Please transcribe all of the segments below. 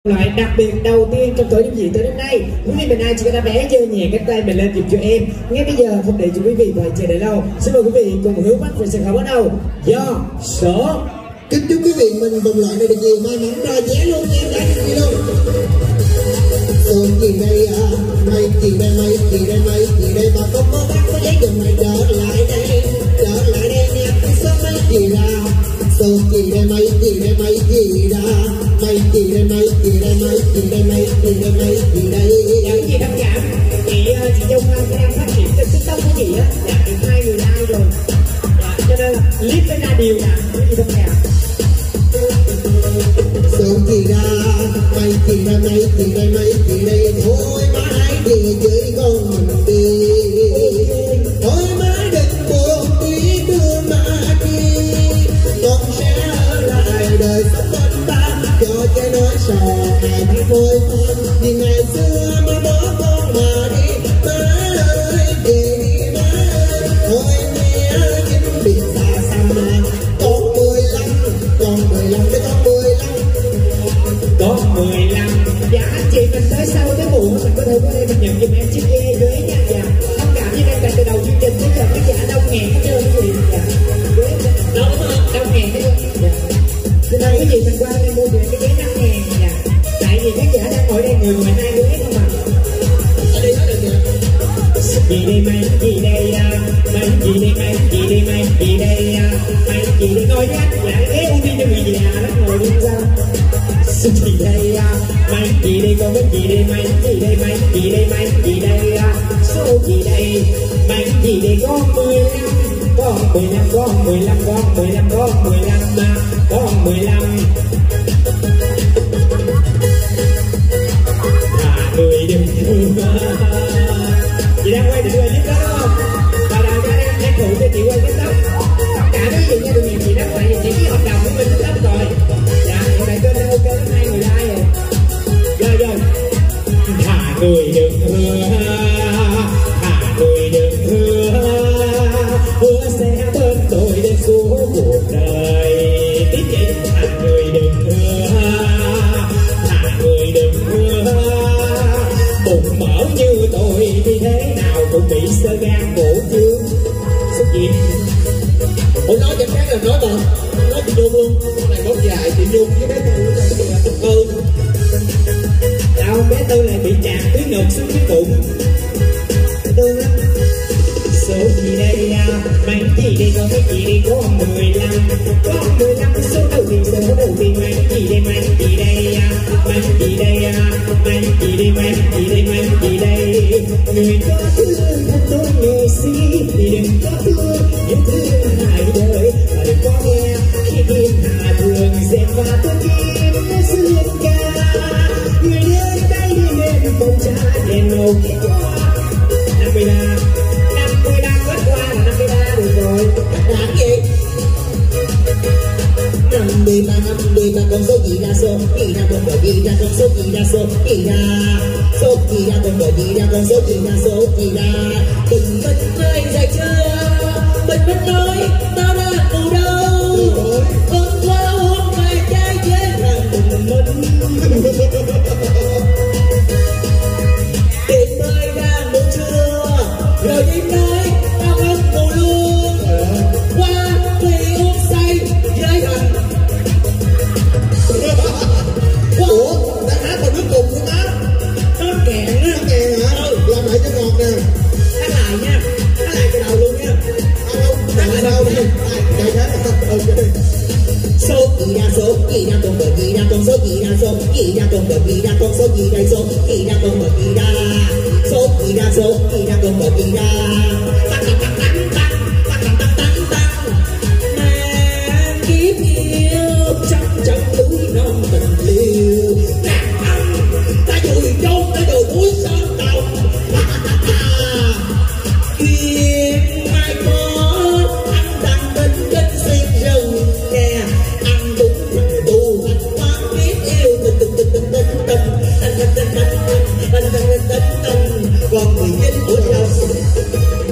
Loại đặc biệt đầu tiên trong tổ dung diện tới đến nay. Quý vị mình ai chỉ có đáp bé giơ nhẹ cái tay mình lên giùm cho em. Ngay bây giờ không để cho quý vị phải chờ đợi lâu. Xin mời quý vị cùng hướng mắt về sân khấu bắt đầu. Do số. Kính chúc quý vị mình vòng loại này được nhiều may mắn ra vé luôn nha, đây luôn. Số gì đây à? Mày gì đây mày gì đây mày gì đây mà không có bác có giấy dùm mày trở lại đây nha. Số mấy gì ra? Số gì đây mày gì đây mày gì ra? Mày gì đây mày gì đây mày gì đây mày gì đây mày gì đây? Những gì đăng giảm chị Dung đang phát triển trên TikTok của chị á, đạt được 2 người like rồi. Cho nên là clip nó ra điều đặn những gì đăng giảm. Số gì ra? Mày gì đây mày gì đây mày gì đây? Thôi má hãy về dưới con mình đi. Thôi má đừng buồn đi đưa má đi. Con sẽ ở lại đời sống bên ta cho trái nói sò ngày mai thôi con. Vì ngày xưa má bỏ con mà đi. Má ơi về đi má ơi. Thôi mẹ chính bị xa xăm mà. Con 15 với con 15. Con 15. Dạ anh chị mình tới sau tới muộn mình có thể qua đây mình nhận giùm em chiếc ghê ghế nha. Dạ thông cảm với em từ đầu chương trình tới giờ cái giả đông nghẹn hết trơn quý vị. Dạ đông nghẹn hết trơn. Dạ cho nên quý vị mình qua đây mua về cái ghế 5.000. Dạ tại vì khán giả đang ngồi đây người ngoài 2 ghế không ạ. Ở đây nói được kìa. Gì đây mày gì đây mày gì đây mày gì đây mày gì đây mày gì đây ngồi nha. Lại ghế ưu tiên cho người già đó ngồi đi sao. Gì đây mày gì đây con cái gì đây mày gì đây mày gì đây mày gì đây số gì đây mày gì đây con 15 con 15 con 15 con 15 con 15 con 15. Thả người đừng thương. Chị đang quay được quay clip đó đúng không? Và đào ra em đang phụ cho chị quay clip đó. Tất cả quý vị nha, đừng nhìn chị đó tại vì chị ký hợp đồng của mình lắm rồi. Dạ hiện tại kênh đang ok lắm 2 người like rồi. Rồi thả người đừng hứa, thả người đừng hứa, hứa sẽ bên tôi đến suốt cuộc đời. Tiếp chị thả người đừng hứa, thả người đừng hứa, bụng mở như tôi thì thế nào cũng bị sơ gan cổ trướng. Số gì? Ủa nói chẳng khác là nói còn nói chị Nhung luôn. Con này bóp dài chị Nhung với bé Tư đây kìa. Đâu bé Tư lại bị chạm túi ngực xuống cái bụng. Tư lắm. Số gì đây mày gì đây con cái gì đây con 15 con 15 số đầu tiên mày gì đây mày gì đây mày gì đây mày gì đây mày gì đây mày gì đây. Người có thương thật tôi nghệ sĩ thì đừng có thương những thương hại đời và đừng có nghe khi thiên hạ thường dẹp và tôi kim dương ca. Người đến đây đi lên bông trà đèn màu kết hoa 53 quét qua là 53 được rồi. Làm gì? 53 con số gì ra số gì ra con gì ra con số gì ra số gì ra số gì ra con gì ra con số gì ra số gì ra. Đừng mình ơi dậy chưa mình nói tao đã từ đâu con qua hôm mai trái chế rằng mình tìm ơi ra được chưa rồi đi nói tao không ngủ luôn qua thì uống say với anh. Ủa đã hát vào nước cùng của má nó kẹn á. nó kèn hả? Làm lại cho ngọt nè. Hát lại nha, hát lại từ đầu luôn nha. Không hát lại đâu nè. Đại khái là ok. Số Gì ra số gì ra con gì ra con số gì ra số gì ra con gì ra con số gì ra số gì ra con gì ra số gì ra số gì ra con gì ra. Tăng tăng tăng tăng tăng tăng tăng tăng. mang kiếp yêu trong trong núi non tình liêu. Nàng thằng ta dùi trốn tới đồi núi sơn đồng. Duyên mai có anh đang bên trên xuyên rừng nè. Anh đúng mình tu anh quán biết yêu tình tình tình tình tình tình tình tình tình tình tình tình tình tình. Còn 19 tuổi đâu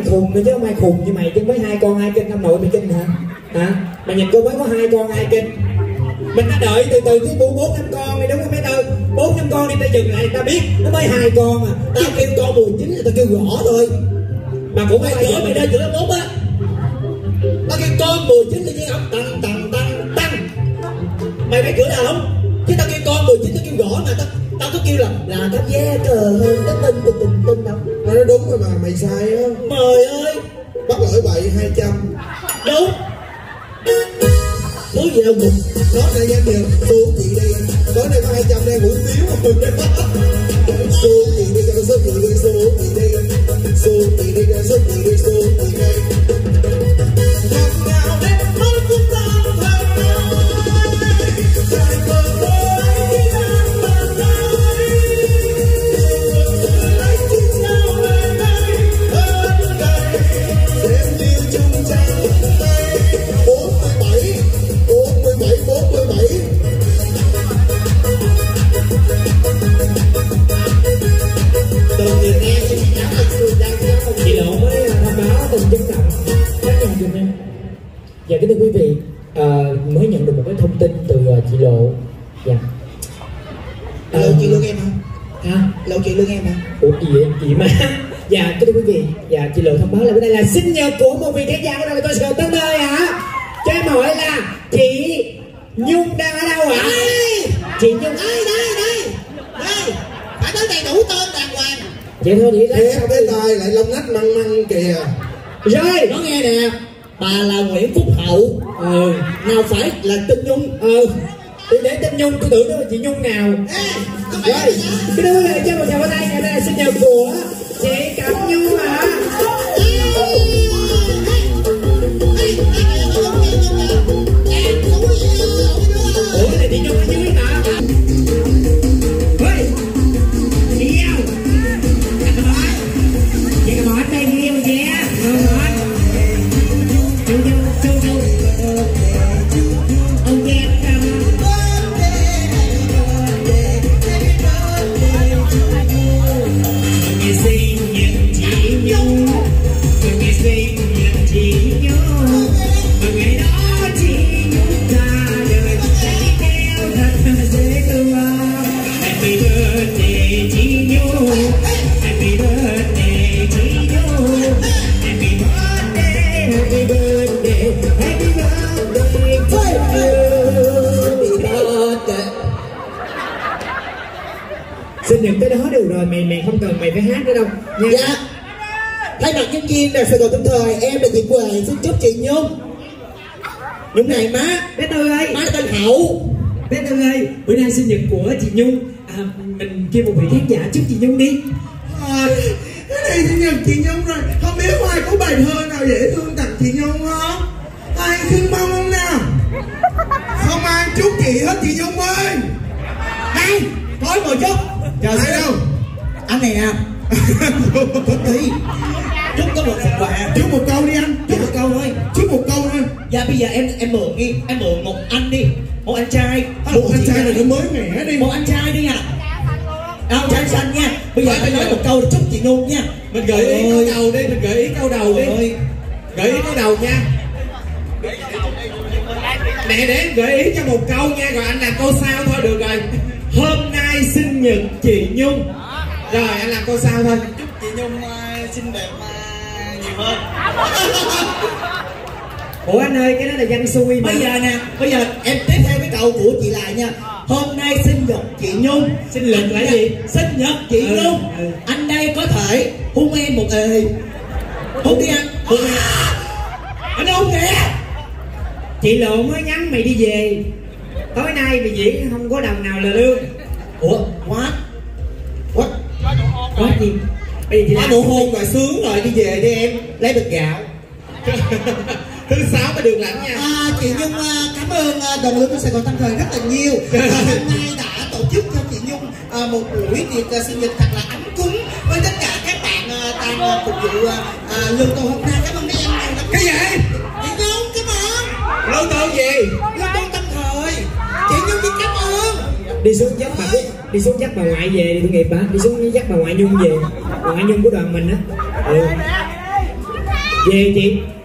khùng nữa chứ không ai khùng như mày chứ, mới 2 con 2 kênh ông nội mày kinh hả? Hả? Mày nhìn cô mới có 2 con 2 kênh. Mình đã đợi từ từ tới 4-5 con này đúng không mấy Tư? 4-5 con đi ta dừng lại ta biết nó mới 2 con à. Tao kêu con 19 là tao kêu gõ thôi. Mà cũng phải chữa mày ra chữa lớp 4 á. Tao kêu con 19 là cái ông tăng. Mày phải chữa nào không? Chứ tao kêu con 19 tao kêu gõ mà tao có kêu là cảm giác cờ hơn cái tin đâu. Nó nói đúng rồi mà mày sai á. Trời ơi, Bắt lỗi bậy 200. đúng. Thứ gì đâu một. Nó này nhanh nhiều. Xuống chị đi. Tối nay có 200 đang ngủ xíu. Xuống chị đi cho số chị đi. Xuống chị đi. Xuống chị đi cho số chị đi. Xuống chị đi. Hôm nào đến nói chúng ta thật nói. Dài cờ với khi đang bàn nói. Lấy chiếc nhau về đây. Hơn đây. Xem yêu chung trăng tay. 47. Từ người nghe thì chắc là tôi đang không. Chị Lộ mới thông báo tin chấn động các nhà dùm em. Dạ kính thưa quý vị, mới nhận được một cái thông tin từ chị Lộ. Dạ. Lộ chị lương em hả? Hả? Lộ chị lương em hả? Ủa gì vậy? Chị mà. Dạ kính thưa quý vị, dạ chị Lộ thông báo là bữa nay là sinh nhật của một vị khán giả của tôi sẽ tới nơi hả? Cho em hỏi là chị Nhung đang ở đâu ạ? Chị Nhung Đây. Phải nói đầy đủ tên đàng hoàng. vậy thôi chị Thế cái tai lại lông nách măng măng kìa. rồi. Nó nghe nè. Bà là Nguyễn Phúc Hậu. Nào phải là Tinh Nhung. Tôi để tên Nhung, tôi tưởng đó là chị Nhung nào. Rồi, cái đó là cho một chào ở đây, ngày nay là sinh nhật của chị Cẩm Nhung hả? Ủa cái này chị Nhung ở dưới hả? Ôi, chị yêu. Chị cầm hỏi tay yêu chị á. Hỏi. Ông em cầm. Ngày sinh nhật chị Nhung, ngày sinh nhật chị Nhung, ngày đó chị Nhung ra đời, hãy theo thật dễ thương. Happy birthday chị Nhung, happy birthday chị Nhung, happy birthday, happy birthday, happy birthday to you. Sinh nhật tới đó được rồi, mày không cần mày phải hát nữa đâu nha. Dạ. Thay mặt nhân viên Đài Sài Gòn Tổng Thời, em là Diệp Quỳnh xin chúc chị Nhung. Nhung này má. Bé Tư ơi, Má tên Hậu. bé Tư ơi, bữa nay sinh nhật của chị Nhung, mình kêu một vị khán giả chúc chị Nhung đi. Cái này sinh nhật chị Nhung rồi. Không biết ai có bài thơ nào dễ thương tặng chị Nhung không? Ai xin mong không nào? Không ai chúc chị hết chị Nhung ơi. Này, thôi một chút. Chờ ai đâu? Anh này nè. Đi. Chúc có một phần quà. Chúc một câu đi anh. Chúc một câu thôi. Chúc một câu thôi. Dạ bây giờ em mượn đi. Em mượn một anh đi. Một anh trai. Một anh trai này nó mới mẻ đi. Một anh trai đi à. Trai xanh nha. Bây giờ phải nói một câu để chúc chị Nhung nha. Mình gợi ý câu đầu đi, mình gợi ý câu đầu đi. Gợi ý câu đầu nha. Mẹ để em gợi ý cho một câu nha, rồi anh làm câu sau thôi được rồi. Hôm nay sinh nhật chị Nhung. Rồi anh làm câu sau thôi. Chúc chị Nhung xinh đẹp nhiều hơn. Ủa anh ơi, cái đó là văn xuôi mà. Bây giờ nè, bây giờ em tiếp theo cái câu của chị lại nha. Hôm nay sinh nhật chị Nhung. Sinh nhật là gì? Sinh nhật chị Nhung. Anh đây có thể hôn em một ề. Hôn đi anh. Hôn em. Anh hôn kìa. Chị Lộ mới nhắn mày đi về. Tối nay mày diễn không có đồng nào là lương. Ủa, what? Có gì? Bây giờ chị Có làm nụ hôn rồi sướng rồi, đi về đi em. Lấy bịch gạo. thứ 6 mới được lãnh nha. Chị Nhung cảm ơn đoàn lương của Sài Gòn Tâm Thời rất là nhiều. Hôm nay đã tổ chức cho chị Nhung một buổi tiệc sinh nhật thật là ấm cúng với tất cả các bạn đang phục vụ lương tô hôm nay. Cảm ơn các em nhiều lắm. Cái gì? Chị Nhung cảm ơn. Lương tô gì? Lương tô Tâm Thời. Chị Nhung đi cảm ơn. Đi xuống dắt bà ngoại về đi, tội nghiệp bà. Đi xuống dắt bà ngoại Nhung về. Bà ngoại Nhung của đoàn mình á. về chị